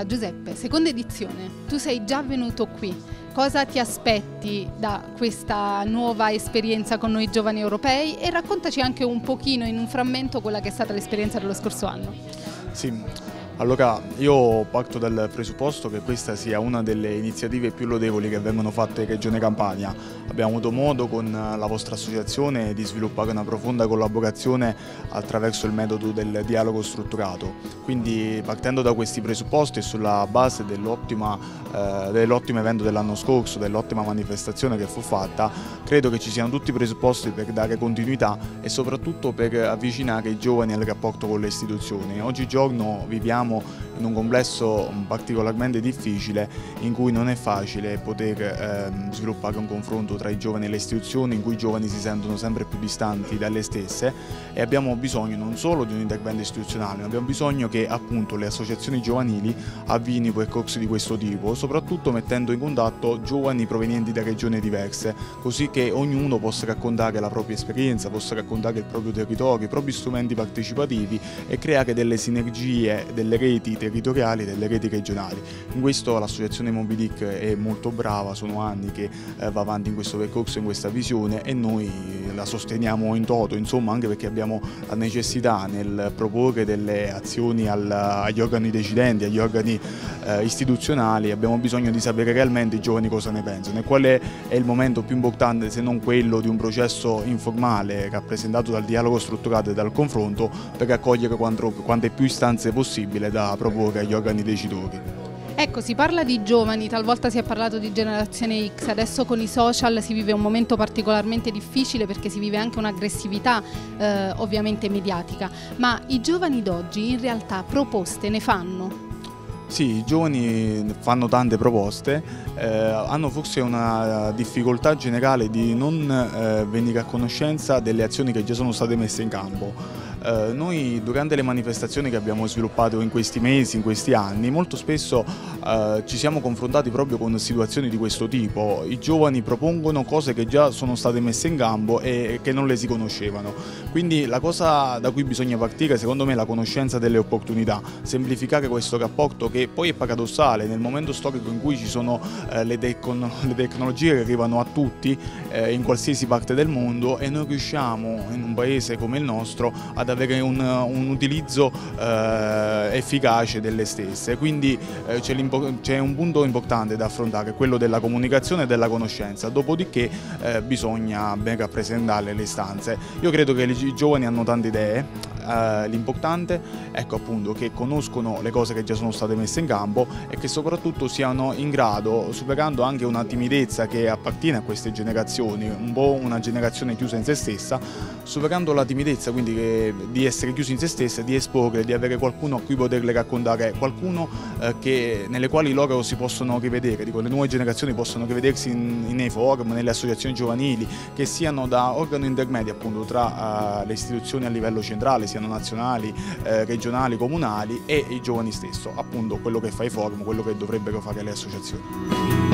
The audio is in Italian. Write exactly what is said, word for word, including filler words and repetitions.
Allora Giuseppe, seconda edizione, tu sei già venuto qui, cosa ti aspetti da questa nuova esperienza con noi giovani europei e raccontaci anche un pochino in un frammento quella che è stata l'esperienza dello scorso anno. Sì. Allora, io parto dal presupposto che questa sia una delle iniziative più lodevoli che vengono fatte in Regione Campania. Abbiamo avuto modo con la vostra associazione di sviluppare una profonda collaborazione attraverso il metodo del dialogo strutturato. Quindi partendo da questi presupposti e sulla base dell'ottimo eh, dell'ottimo evento dell'anno scorso, dell'ottima manifestazione che fu fatta, credo che ci siano tutti i presupposti per dare continuità e soprattutto per avvicinare i giovani al rapporto con le istituzioni. Oggigiorno viviamo in un complesso particolarmente difficile in cui non è facile poter eh, sviluppare un confronto tra i giovani e le istituzioni, in cui i giovani si sentono sempre più distanti dalle stesse e abbiamo bisogno non solo di un intervento istituzionale, ma abbiamo bisogno che appunto le associazioni giovanili avviino percorsi di questo tipo, soprattutto mettendo in contatto giovani provenienti da regioni diverse, così che ognuno possa raccontare la propria esperienza, possa raccontare il proprio territorio, i propri strumenti partecipativi e creare delle sinergie, delle reti territoriali, delle reti regionali. In questo l'associazione Moby Dick è molto brava, sono anni che eh, va avanti in questo percorso, in questa visione e noi la sosteniamo in toto, insomma, anche perché abbiamo la necessità nel proporre delle azioni al, agli organi decidenti, agli organi eh, istituzionali, abbiamo bisogno di sapere realmente i giovani cosa ne pensano e qual è, è il momento più importante se non quello di un processo informale rappresentato dal dialogo strutturato e dal confronto per raccogliere quanto, quante più istanze possibile da proporre agli organi decidori. Ecco, si parla di giovani, talvolta si è parlato di generazione X, adesso con i social si vive un momento particolarmente difficile perché si vive anche un'aggressività eh, ovviamente mediatica, ma i giovani d'oggi in realtà proposte ne fanno? Sì, i giovani fanno tante proposte, eh, hanno forse una difficoltà generale di non eh, venire a conoscenza delle azioni che già sono state messe in campo. Eh, noi durante le manifestazioni che abbiamo sviluppato in questi mesi, in questi anni, molto spesso eh, ci siamo confrontati proprio con situazioni di questo tipo. I giovani propongono cose che già sono state messe in campo e che non le si conoscevano. Quindi la cosa da cui bisogna partire secondo me è la conoscenza delle opportunità, semplificare questo rapporto che poi è paradossale nel momento storico in cui ci sono eh, le, tecno le tecnologie che arrivano a tutti eh, in qualsiasi parte del mondo e noi riusciamo in un paese come il nostro ad avere un, un utilizzo eh, efficace delle stesse. Quindi eh, c'è un punto importante da affrontare, quello della comunicazione e della conoscenza, dopodiché eh, bisogna ben rappresentare le istanze. Io credo che i giovani hanno tante idee. Uh, l'importante è ecco, appunto, che conoscono le cose che già sono state messe in campo e che soprattutto siano in grado, superando anche una timidezza che appartiene a queste generazioni, un po' una generazione chiusa in se stessa, superando la timidezza quindi che, di essere chiusi in se stessa, di esporre, di avere qualcuno a cui poterle raccontare, qualcuno uh, che, nelle quali loro si possono rivedere, dico, le nuove generazioni possono rivedersi in, in nei forum, nelle associazioni giovanili, che siano da organo intermedio appunto tra uh, le istituzioni a livello centrale, siano nazionali, eh, regionali, comunali e i giovani stesso, appunto quello che fa i forum, quello che dovrebbero fare le associazioni.